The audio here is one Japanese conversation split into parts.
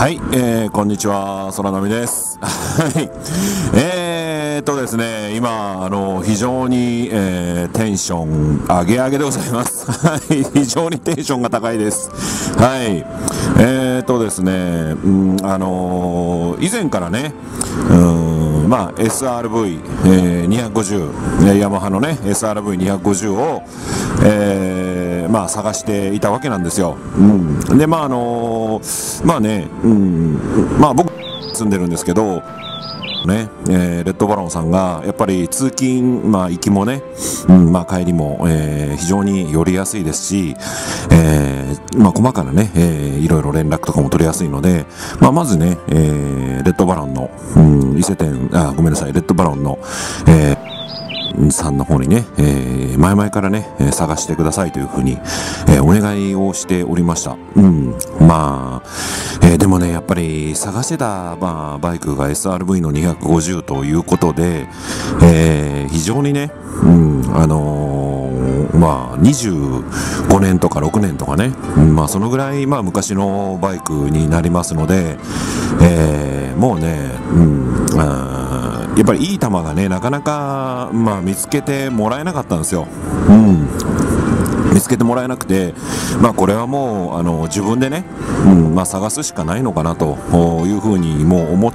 はい、こんにちは、空波です。はい。ですね、今、非常に、テンション上げ上げでございます。はい、非常にテンションが高いです。はい。ですね、以前からね、SRV250、ヤマハのね、SRV250 を、探していたわけなんですよ。で、僕住んでるんですけど、レッドバロンさんがやっぱり通勤、行きもね、帰りも、非常に寄りやすいですし、細かなね、いろいろ連絡とかも取りやすいので、まずね、レッドバロンの、レッドバロンの、さんの方にね、前々からね、探してくださいというふうに、お願いをしておりました。でもね、やっぱり探してた、バイクが SRV の250ということで、非常にね、25年とか6年とかね、そのぐらい、昔のバイクになりますので、もうね、やっぱりいい球がね、なかなか、見つけてもらえなかったんですよ。見つけてもらえなくて、これはもう自分でね、探すしかないのかなというふうにも思って、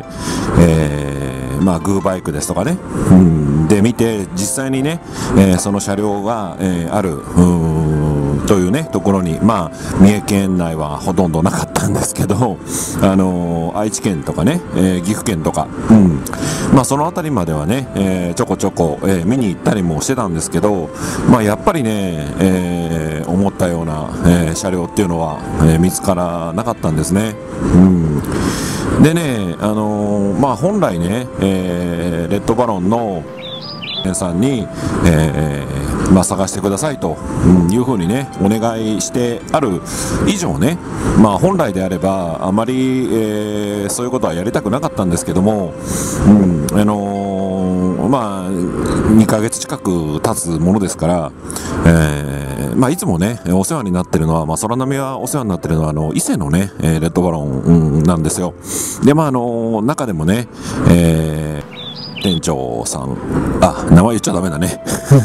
グーバイクですとかね、で見て実際にね、その車両が、あるというねところに、三重県内はほとんどなかったんですけど、愛知県とかね、岐阜県とか、その辺りまではね、ちょこちょこ、見に行ったりもしてたんですけど、やっぱりね、思ったような、車両っていうのは、見つからなかったんですね。でね、本来ね、レッドバロンの皆さんに、探してくださいというふうにねお願いしてある以上ね、本来であればあまり、そういうことはやりたくなかったんですけども、2ヶ月近く経つものですから、いつもねお世話になってるのは、空波はお世話になってるのは伊勢のね、レッドバロン、なんですよ。で中でもね、店長さん、名前言っちゃダメだね。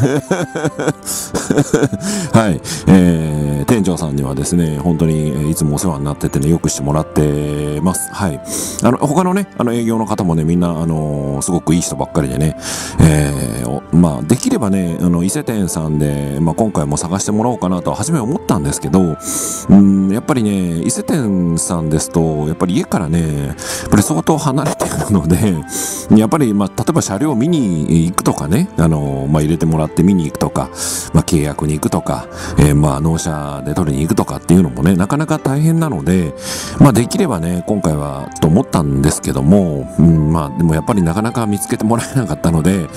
はい、店長さんにはですね、本当にいつもお世話になっててね、よくしてもらってます。はい。他のね、営業の方もね、みんな、すごくいい人ばっかりでね、できればね、伊勢店さんで、今回も探してもらおうかなと初め思ったんですけど、やっぱりね、伊勢店さんですと、やっぱり家からね、やっぱり相当離れているので、やっぱり、例えば車両見に行くとかね、入れてもらって見に行くとか、契約に行くとか、納車で取りに行くとかっていうのもね、なかなか大変なので、できればね、今回はと思ったんですけども、でもやっぱりなかなか見つけてもらえなかったので、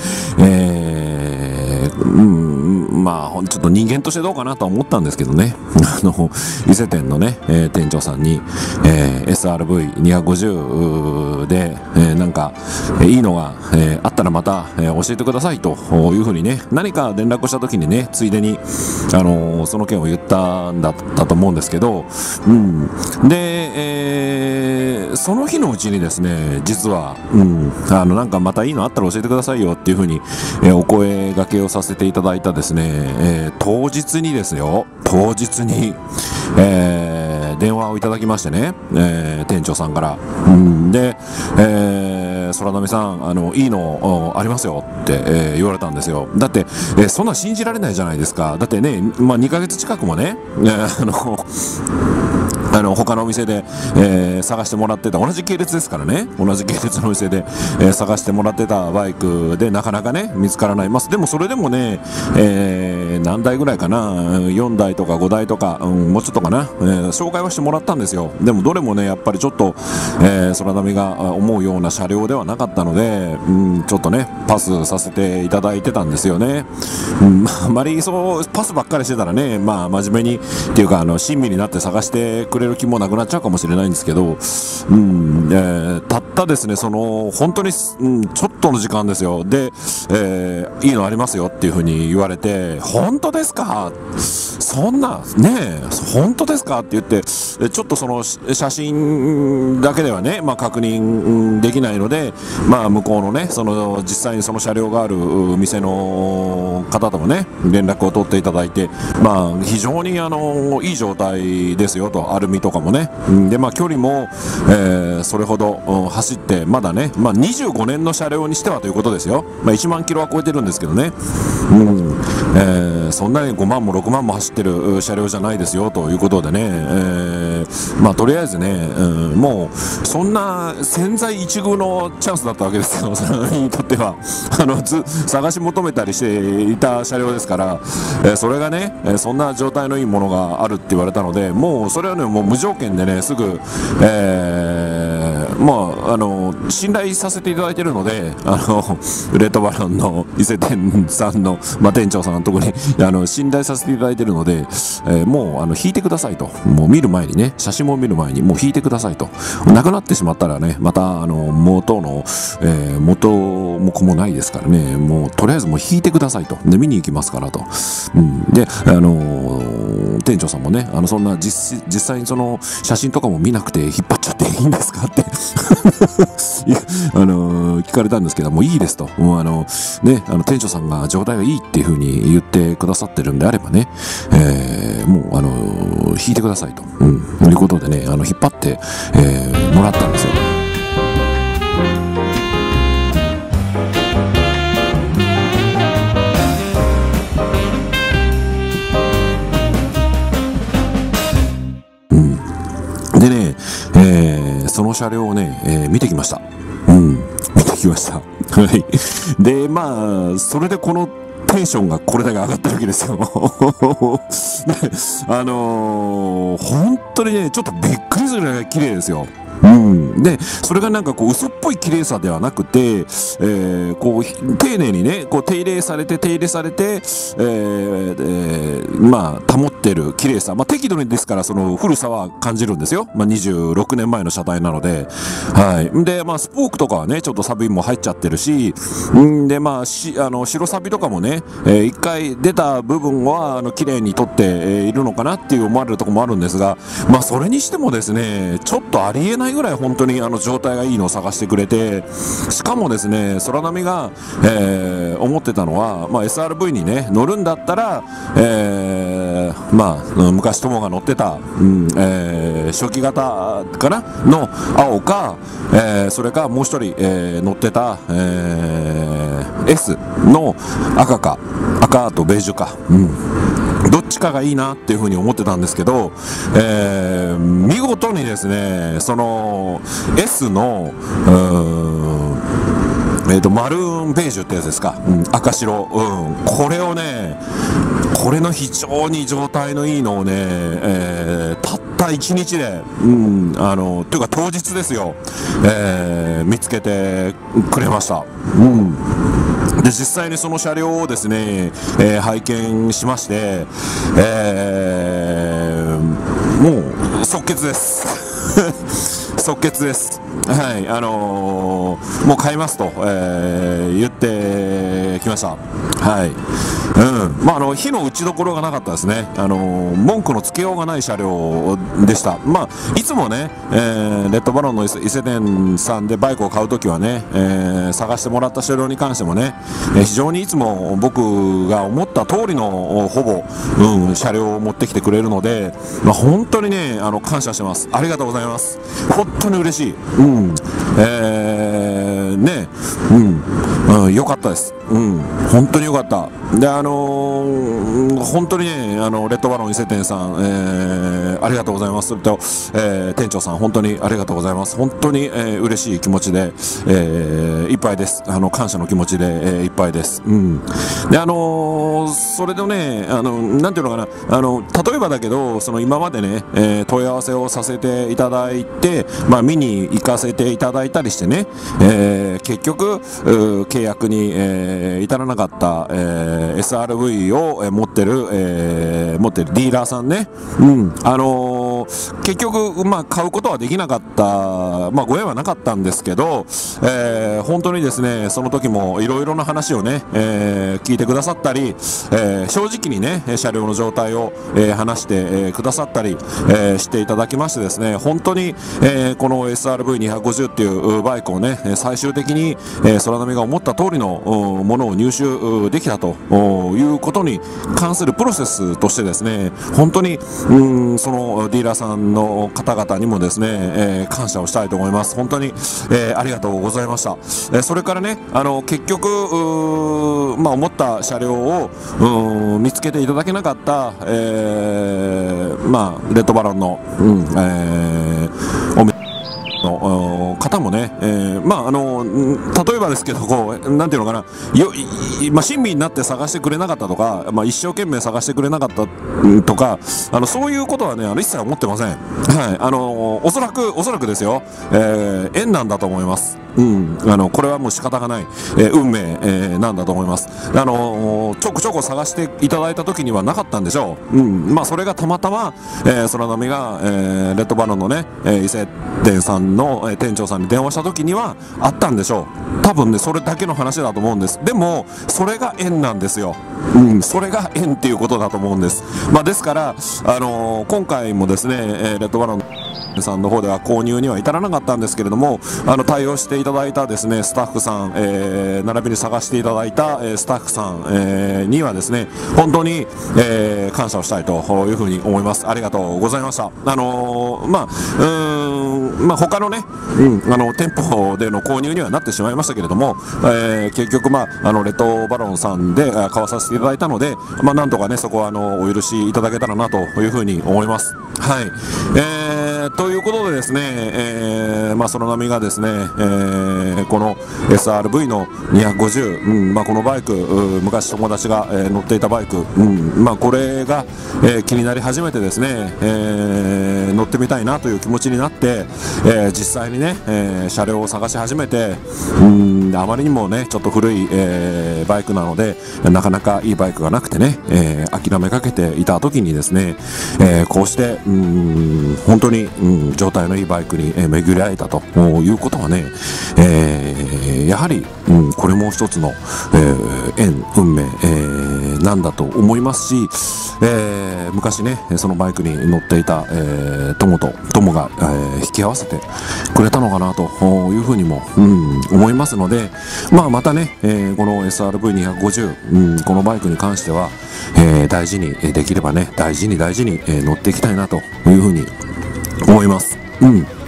ちょっと人間としてどうかなとは思ったんですけどね、伊勢店のね、店長さんに、SRV250 で、なんか、いいのが、あったらまた、教えてくださいというふうにね、何か連絡した時にね、ついでに、その件を言ったんだったと思うんですけど、で、その日のうちにですね、実は、なんかまたいいのあったら教えてくださいよっていうふうに、お声掛けをさせていただいたですね、当日にですよ、電話をいただきましてね、店長さんから、で、空波さん、いいのありますよって、言われたんですよ。だって、そんな信じられないじゃないですか。だってね、2ヶ月近くもね、他のお店で、探してもらってた、同じ系列ですからね、同じ系列のお店で、探してもらってたバイクでなかなかね見つからないます。でもそれでもね、何台ぐらいかな、4台とか5台とか、もうちょっとかな、紹介はしてもらったんですよ。でもどれもねやっぱりちょっと、空波が思うような車両ではなかったので、ちょっとねパスさせていただいてたんですよね。あまりそうパスばっかりしてたらね、真面目にっていうか親身になって探してくれる気もなくなっちゃうかもしれないんですけど、たったですね本当に、ちょっとの時間ですよ。で、いいのありますよっていうふうに言われて、本当ですか、 そんなね本当ですかって言って、ちょっとその写真だけではね、確認できないので、向こうのねその実際にその車両がある店の方ともね連絡を取っていただいて、非常にいい状態ですよと、アルミとかもね、で距離も、それほど走ってまだね、25年の車両にしてはということですよ。1万キロは超えてるんですけどね、そんなに5万も6万も走ってる車両じゃないですよということでね、とりあえずね、もうそんな千載一遇のチャンスだったわけですよ、それにとっては。探し求めたりしていた車両ですから、それがね、そんな状態のいいものがあるって言われたので、もうそれはねもう無条件でねすぐ、信頼させていただいているので、レッドバロンの伊勢店さんの、店長さんのところに信頼させていただいているので、もう引いてくださいと、もう見る前にね、写真も見る前にもう引いてくださいと、なくなってしまったらねまた元の、元も子もないですからね、もうとりあえずもう引いてくださいと、で見に行きますからと、で店長さんもねそんな実際にその写真とかも見なくて引っ張っちゃっていいんですかって聞かれたんですけども、いいですと、もう店長さんが状態がいいっていう風に言ってくださってるんであればね、もう引いてくださいと、いうことでね引っ張って、もらったんですよ。でね、その車両をね、見てきました。見てきました。はい。で、それでこのテンションがこれだけ上がったわけですよ。本当にね、ちょっとびっくりするぐらい綺麗ですよ。でそれがなんかこう嘘っぽい綺麗さではなくて、こう丁寧にねこう手入れされて、保ってる綺麗さ、適度にですからその古さは感じるんですよ。26年前の車体なので、はい。でスポークとかはねちょっとサビも入っちゃってるし、で白サビとかもね、一回出た部分は綺麗に取っているのかなっていう思われるところもあるんですが、それにしてもですねちょっとありえないぐらい本当に状態がいいのを探してくれて、しかもですね空波が、思ってたのは、SRV にね乗るんだったら、昔友が乗ってた、初期型かなの青か、それかもう一人、乗ってた、S の赤とベージュか、どっちかがいいなっていうふうに思ってたんですけど、見事にですねその S のマルーンベージュってやつですか、赤白、これをねこれの非常に状態のいいのをね、たった1日で、というか当日ですよ、見つけてくれました。で実際にその車両をですね、拝見しまして、もう即決です即決です。はい、もう買いますと、言ってきました。はい。火の打ちどころがなかったですね。文句のつけようがない車両でした。いつもね、レッドバロンの伊勢店さんでバイクを買うときはね、探してもらった車両に関してもね、非常にいつも僕が思った通りのほぼ、車両を持ってきてくれるので、本当にね感謝してます。ありがとうございます。本当に嬉しい。良かったです。本当に良かった。で本当にねレッドバロン伊勢店さん、ありがとうございます。それと、店長さん本当にありがとうございます。本当に、嬉しい気持ちで、いっぱいです。感謝の気持ちで、いっぱいです。でそれでねなんていうのかな、例えばだけどその今までね、問い合わせをさせていただいて、見に行かせていただいたりしてね、結局契約に、至らなかった、SRV を持ってるディーラーさんね、 結局、買うことはできなかった、ご縁はなかったんですけど、本当にですね、その時もいろいろな話をね、聞いてくださったり、正直にね、車両の状態を、話して、くださったり、していただきましてですね、本当に、この SRV250 っていうバイクをね、最終的に、空波が思った通りのものを入手できたということに関するプロセスとしてですね、本当にそのディーラーさんの方々にもですね、感謝をしたいと思います。本当に、ありがとうございました。それからね、結局思った車両を見つけていただけなかった、レッドバロンの、の方もね、例えばですけど、なんていうのかな、親身になって探してくれなかったとか、一生懸命探してくれなかったとか、そういうことはね、一切思ってません。はい、おそらくですよ、縁なんだと思います。これはもう仕方がない、運命、なんだと思います。ちょくちょく探していただいた時にはなかったんでしょう。それがたまたま、空波が、レッドバロンのね、伊勢店さんの、店長さんに電話した時にはあったんでしょう。多分ね、それだけの話だと思うんです。でもそれが縁なんですよ。それが縁っていうことだと思うんです。ですから、今回もですね、レッドバロンさんの方では購入には至らなかったんですけれども、対応していただいたですね、スタッフさん、並びに探していただいた、スタッフさん、にはですね、本当に、感謝をしたいというふうに思います。ありがとうございました。他のね、店舗での購入にはなってしまいましたけれども、結局レッドバロンさんで買わさせていただいたので、なんとかね、そこはお許しいただけたらなというふうに思います。はい。ということでですね、空波がですね、この SRV の250、このバイク、昔友達が、乗っていたバイク、これが、気になり始めてですね、乗ってみたいなという気持ちになって、実際にね、車両を探し始めて、あまりにもねちょっと古い、バイクなのでなかなかいいバイクがなくてね、諦めかけていた時にですね、こうして本当に状態のいいバイクに、巡り会えたということはね、やはり、これも一つの、縁運命、なんだと思いますし、昔ねそのバイクに乗っていた、友が、引き合わせてくれたのかなというふうにも、思いますので、またね、この SRV250、このバイクに関しては、大事にできればね大事に乗っていきたいなというふうに思います。